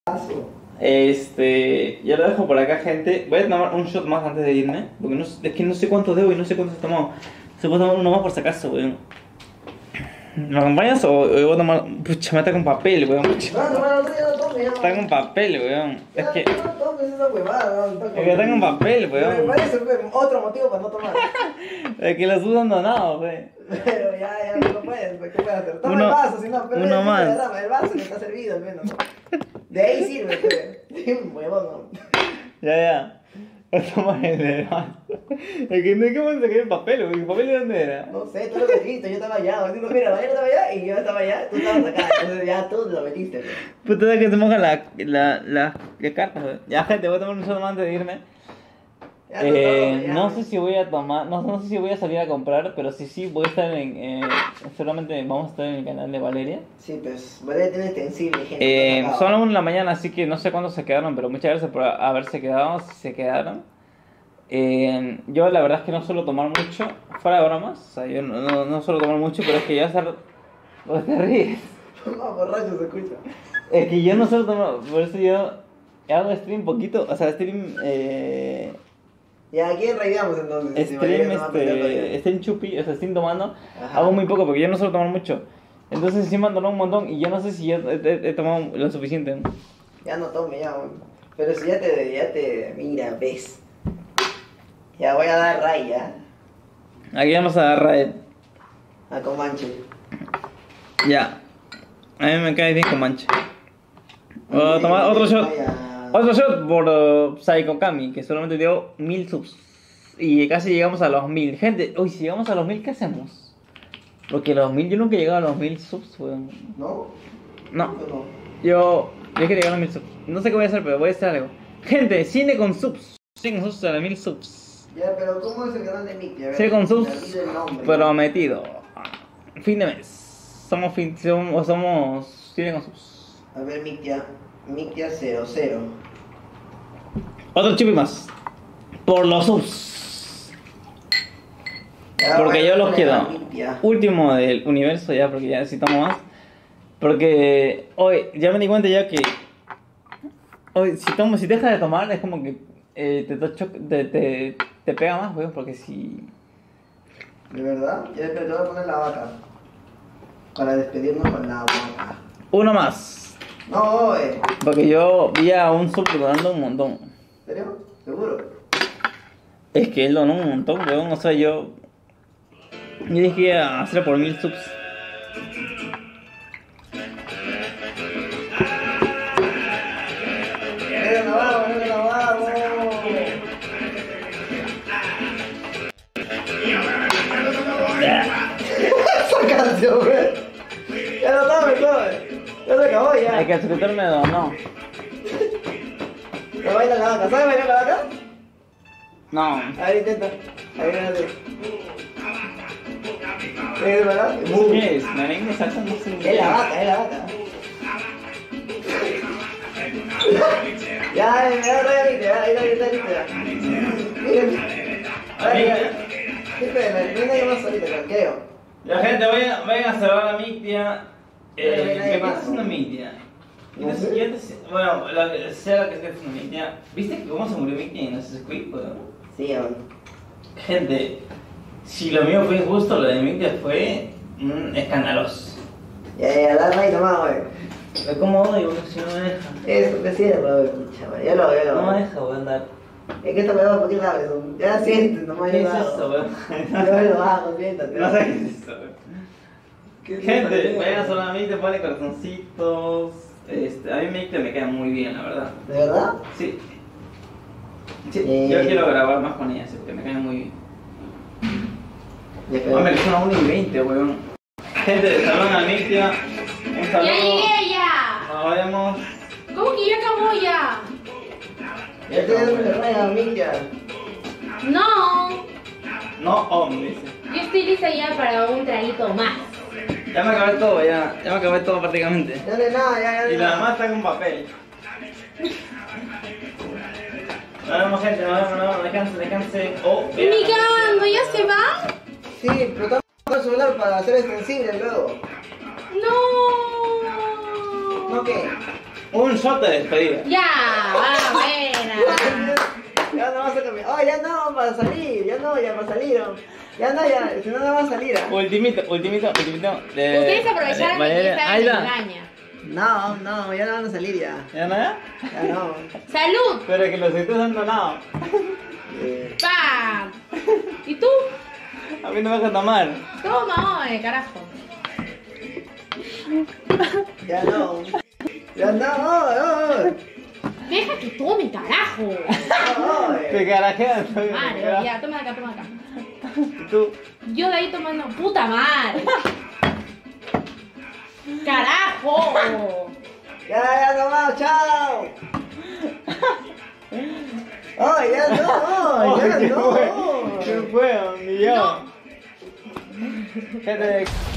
Yo lo dejo por acá, gente. Voy a tomar un shot más antes de irme. Porque no, es que no sé cuántos debo y no sé cuántos he tomado. Se puede tomar uno más por si acaso, weón. ¿Me acompañas o voy a tomar? Pucha, me está con papel, weón. No, tome. Está con papel, weón. Es que. No tomes esa huevada, weón. Es que está con papel, Me weón. parece otro motivo para no tomar. Es que los usan donados, weón. Pero ya, no puedes, ¿qué puedes hacer? Toma el vaso, si no, pero uno más. el vaso que está servido al menos, ¿no? De ahí sirve, pues. Huevón, ¿no? Ya. Voy a tomar el de vaso. Es que no hay que sacar el papel, weón. ¿El papel de dónde era? No sé, tú lo metiste, yo estaba allá. Digo, mira, Mariano estaba allá y yo estaba allá, tú estabas acá. Entonces ya tú lo metiste, pues. Puta, que se moja la carta, weón. Ya, gente, voy a tomar un shot más antes de irme. No sé si voy a tomar, no sé si voy a salir a comprar, pero sí voy a estar seguramente vamos a estar en el canal de Valeria. Sí, pues Valeria tiene extensible, gente. Son las 1 de la mañana, así que no sé cuándo se quedaron, pero muchas gracias por haberse quedado, si se quedaron. Yo la verdad es que no suelo tomar mucho, fuera de bromas, o sea, yo no suelo tomar mucho, pero es que ya ¿Vos te ríes? No, borracho se escucha. Es que yo no suelo tomar, por eso yo hago stream poquito, o sea, stream... Ya, ¿a quién reiramos entonces? Stream chupi, o sea, stream tomando. Ajá. Hago muy poco porque yo no suelo tomar mucho. Entonces sí me han donado un montón y yo no sé si ya he tomado lo suficiente, ¿no? Ya no tome, ya, güey. Pero si ya te, mira, ves. Ya voy a dar raya. Aquí vamos a dar raid. A Comanche. Ya. A mí me cae bien Comanche. Voy a tomar otro shot. Otro shot por Psycho Kami, que solamente dio 1000 subs. Y casi llegamos a los 1000. Gente, uy, si llegamos a los 1000, ¿qué hacemos? Porque los 1000, yo nunca he llegado a los 1000 subs, weón. ¿No? No. Yo quiero llegar a los 1000 subs. No sé qué voy a hacer, pero voy a hacer algo. Gente, cine con subs. Cine con subs a los 1000 subs. Ya, pero ¿cómo es el canal de Mickey? Cine con subs prometido. Fin de mes. Somos cine con subs. A ver, Mickey 00. Otro chupi más. Por los subs. Ya, Porque bueno, yo los quiero. Mickey. Último del universo ya, porque ya necesitamos más. Porque hoy ya me di cuenta ya que hoy si dejas de tomar es como que te pega más, weón, porque si... ¿De verdad? Ya, pero te voy a poner la vaca. Para despedirnos con la vaca. Uno más. No, Porque yo vi a un sub donando un montón. ¿En serio? ¿Seguro? Es que él donó un montón, weón. O sea, yo dije que iba a hacerlo por 1000 subs. ¡Venga, vamos! Esa canción, güey. Ya no tome. Ya se acabó ya. Es que el suscriptor me donó. ¿No baila la vaca? ¿Sabes bailar la vaca? No. A ver, intenta. A ver, a ver. ¿Es verdad? ¿Qué es? Merengue, salsa, no sé. Es la vaca. Ya, ahí está lista. Miren. Venga yo más ahorita, creo. Ya, gente, vayan a cerrar la Mictia. ¿Qué está haciendo Mictia? No sé. Bueno, sea la que esté haciendo Mictia. ¿Viste cómo se murió Mictia en ese squid, weón? Sí, aún. Gente, si lo mío fue injusto, lo de Mictia fue escandaloso. Ya, dale ahí nomás, güey. Es como odio, si no me deja. Eso, que cierra, güey. Chaval, ya lo. No me deja, weón, dar. Es que esto me va a poner la eso. Ya siente, nomás ¿Qué yo es lo hago. eso, weón? Yo lo hago, siéntate. No sé qué es eso, weón. Gente, vayan a cerrar la Mictia, ponle corazoncitos. A mí Mictia me queda muy bien, la verdad. ¿De verdad? Sí. Yo quiero grabar más con ella, porque me cae muy bien. Hombre, son las 1:20, weón. Gente, saludan a Mictia. Un saludo. ¡Ya llegué ya! Nos vemos. ¿Cómo que ya acabó ya? Ya te doy una raya, Mickey. No, No, dice. yo estoy lista ya para un traguito más. Ya me acabé todo, ya me acabé todo prácticamente. Ya no hay nada, ya. Y la demás está con papel. Nos vemos, gente, nos vemos, descansen. Oh, Migando, ¿ya se va? Sí, pero estamos con el celular para hacer extensible luego. No. ¿No qué? Un shot de despedida. Ya, va, buena. Ya no vas a cambiar. Oh, ya no, para salir. Ya no, ya para salir. Ya no, ya. Si no, no va a salir. Ultimito. Ustedes aprovecharon que Valeria. estaba Ahí en va. engaña. No, no, ya no van a salir ya. ¿Ya no? Ya no. ¡Salud! Pero que los estoy dando nada. ¡Pam! ¿Y tú? A mí no me deja tomar. Toma, carajo. Ya no. Ya no. Oh, Deja que tome, carajo. oh, Te carajeas. Madre, ya, toma acá. ¿Y tú? Yo de ahí tomando. ¡Puta madre! ¡Carajo! Ya no, chao. Oh, ya no, ya ¿Qué no. fue? ¿Qué fue? Ni yo. No. ¿Qué te...